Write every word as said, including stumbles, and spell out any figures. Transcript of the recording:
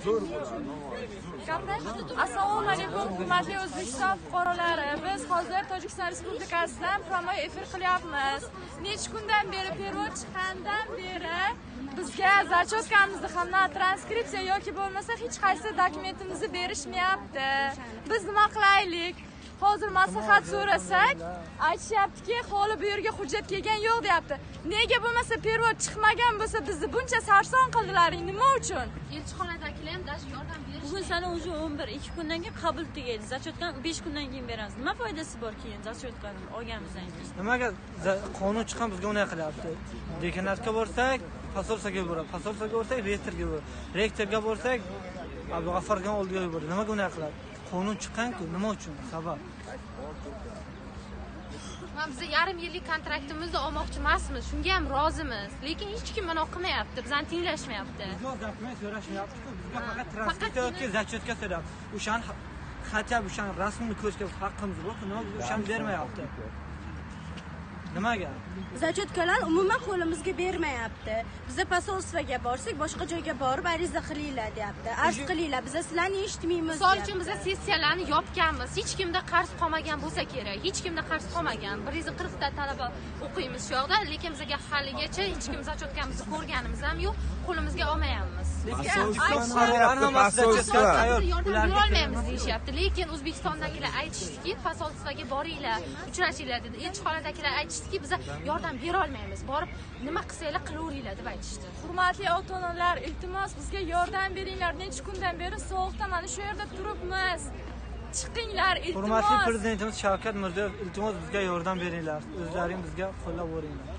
Assalomu alaykum, hurmatli O'zbekiston fuqarolari. Biz hozir Tojikiston Respublikasidan promo efir qilyapmiz. Necha kundan beri perevod chiqqandan beri bizga zachotkamizni hamda transkripsiya yoki bo'lmasa hech qaysi dokumentimizni berishmayapti. Biz nima qilaylik? Hozir maslahat so'rasak, aytishyaptiki, holi bu yerga hujjat kelgan yo'q deyapti. Nega bo'lmasa perevod chiqmagan bo'lsa bizni buncha sarson qildilaring, nima uchun? Elchixonadagilar ham dash yordam berish. Bugun sana o'zi o'n bir, ikki kundan keyin qabul tugaydi. Zachotkani besh kundan keyin beramiz. Nima foydasi bor keyin zachotkani olganimizdan keyin? Nimaga qonun chiqqan bizga unday qilyapti? Dekanatga borsak, posolsiyaga boradi. Posolsiyaga borsak, rektorga boradi. Rektorga borsak, Abdug'afforga oldiga boradi. Nimaga unday qiladi? Qonun chiqqan-ku, nima uchun? Sabab. Biz yarim yillik kontraktimizni olmoqchi emasmiz, shunga ham rozimiz. Lekin hech kim buni o'qimayapti, bizdan tinglashmayapti. Bizga dokument so'rashmayapti-ku, bizga faqat transkript yoki zachotka so'rayapti. O'shani xatya o'shani rasmini ko'rishga haqqimiz bor, nima o'shani bermayapti. Nimaga? Zachotkalar umuman qo'limizga bermayapti. Biza posolstvoga borsak, boshqa joyga borib ariza qilinglar deyapti. Arz qilinglar, biz sizlarni eshitmaymiz. Misol uchun biz sessiyalarni yopganmiz. Hech kimda qarz qolmagan bo'lsa kerak. Hech kimda qarz qolmagan. bir yuz qirq ta talaba o'qiymiz shu yoqda, lekin bizga haligacha hech kim zachotkamizni ko'rganimiz ham yo'q, qo'limizga olmayapmiz. Yordam berolmaymiz deyishyapti. Lekin O'zbekistondagilar aytishdiki, posolstvoga boringlar, uchrashinglar dedi. Elchixonadagilar aytishdiki, biz yordam bera olmaymiz. Borib nima qilsanglar qilaveringlar deb aytishdi. Hurmatli ota-onalar, iltimos bizga yordam beringlar. Necha kundan beri sovuqda mana shu yerda turibmiz. Chiqinglar, iltimos. Hurmatli prezidentimiz Shavkat Mirziyoyev, iltimos bizga yordam beringlar. O'zlaring bizga qo'llab boringlar.